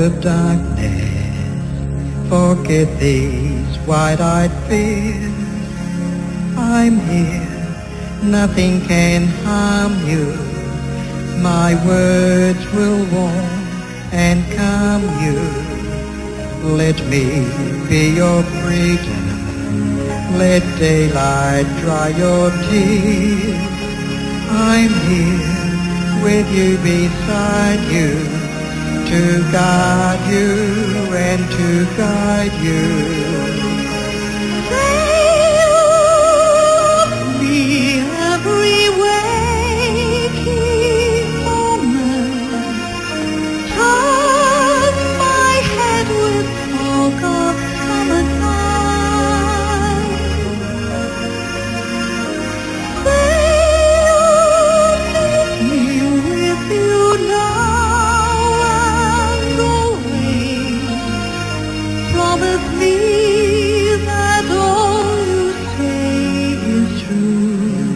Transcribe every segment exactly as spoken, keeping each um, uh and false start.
of darkness, forget these wide-eyed fears. I'm here, nothing can harm you. My words will warm and calm you. Let me be your freedom. Let daylight dry your tears. I'm here with you, beside you, to guard you and to guide you. Stay with me every waking moment. Turn my head with talk of summertime. Stay with you now and always. Promise me that all you say is true.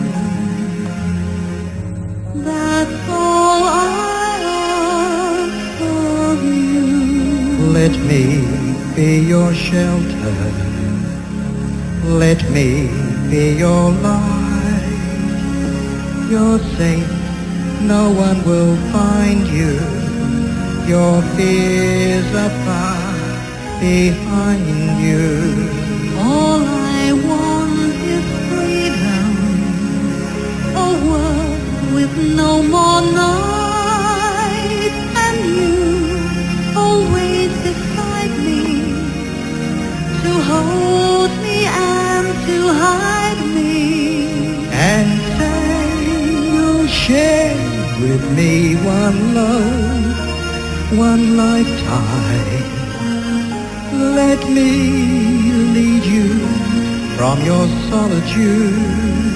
That's all I ask of you. Let me be your shelter. Let me be your light. You're safe, no one will find you. Your fears are far behind you. All I want is freedom, a world with no more night, and you always beside me, to hold me and to hide me. And say you'll share with me one love, one lifetime. Let me lead you from your solitude.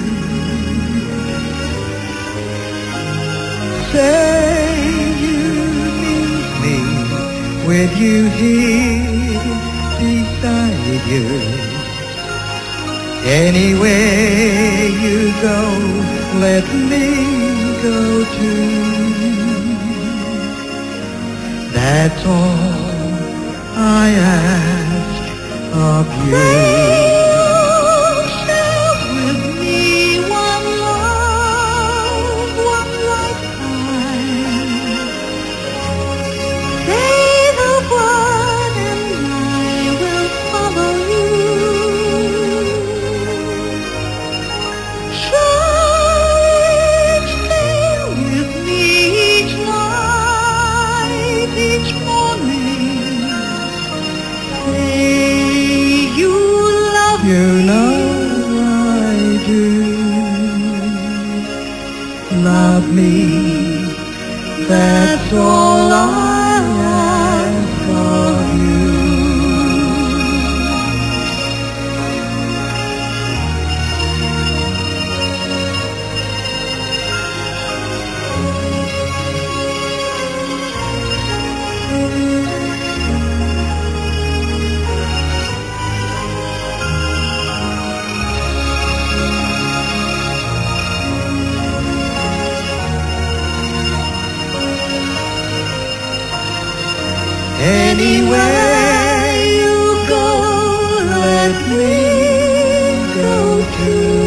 Say you need me with you here beside you. Anywhere you go, let me go too. That's all I ask of you. Share with me one love, one lifetime. Say the word and I will follow you. Try stay with me each night, each morning. Say you love me. You know I do. Love me, that's all I ask of you. Anywhere you go, let me go too.